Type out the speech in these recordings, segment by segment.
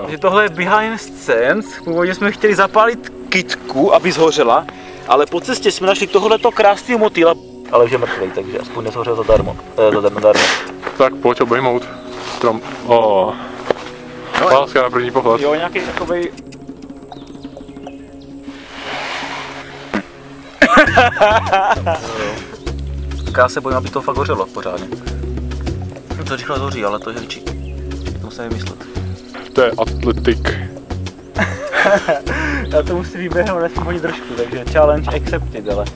Takže tohle je behind scenes. Původně jsme chtěli zapálit kytku, aby zhořela, ale po cestě jsme našli tohleto krásného motýla, ale už je mrtvý, takže aspoň nezhořel zadarmo. Tak pojď obejmout strom. Láska na první pohled. Jo, nějaký takovej... Tak já se bojím, aby to fakt hořelo pořádně. To rychle hoří, ale to je hličí. To musím vymyslet. To je atletik. Já to musím vyběhnout aspoň trošku, takže challenge accepted, ale...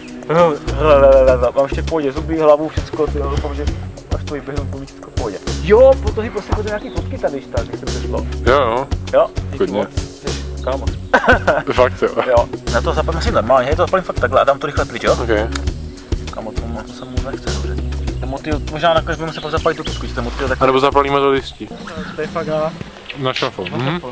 Mám ještě v pohodě zuby, hlavu, všecko, doufám, že až to vyběhnu, to mi všechno v pohodě. Jo, protože prostě budeme nějaký fotky tady, když se to šlo. Jo. Jo, díky Klidně. moc. Kámo. Fakt jo. Jo, na to zapalím asi normálně, je to zapalím fakt takhle a dám to rychle pryč, jo? Okay. Kámo, to se mu nechce, dobře. Ten motýl, možná nakonec budeme se pak zapalit tu kusku, že ten motýl tak... A nebo zapalíme to listí. To je fakt Na šafo.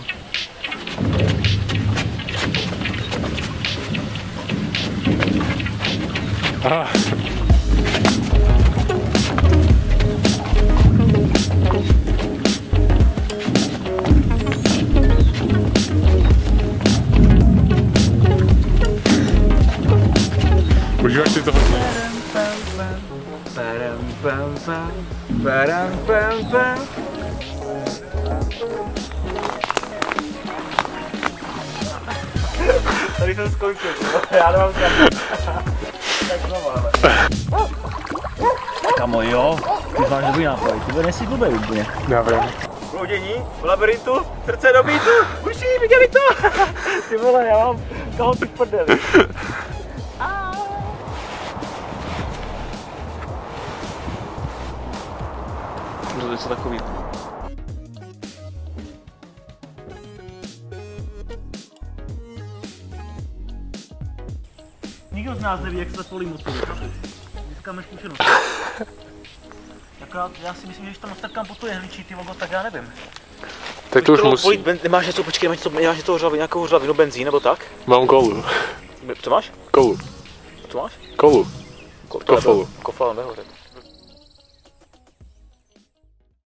Užíváš si to hodně? Tady jsem skončil, já nemám zkazit. Tak znovu, ale. Kamo, jo, ty máš dobrý nápad, ty bude nejsi blbej úplně. Já vím. Bloudění, v labirintu, srdce do beatu, uší, viděli to! Ty vole, já mám kalhoty v prdeli. To je něco takový. Nikdo z nás neví, jak se zapolí motor. Získáme zkušenost. Akorát já si myslím, že když tam nastrkám po tu jehličí ty logo, tak já nevím. Tak to už musí. Nemáš něco, počkej, máš něco hořlavý, nějakou hořlavinu, benzín nebo tak? Mám kolu. Co máš? Kolu. Co máš? Kolu. Kofolu. Kofolu nehoře.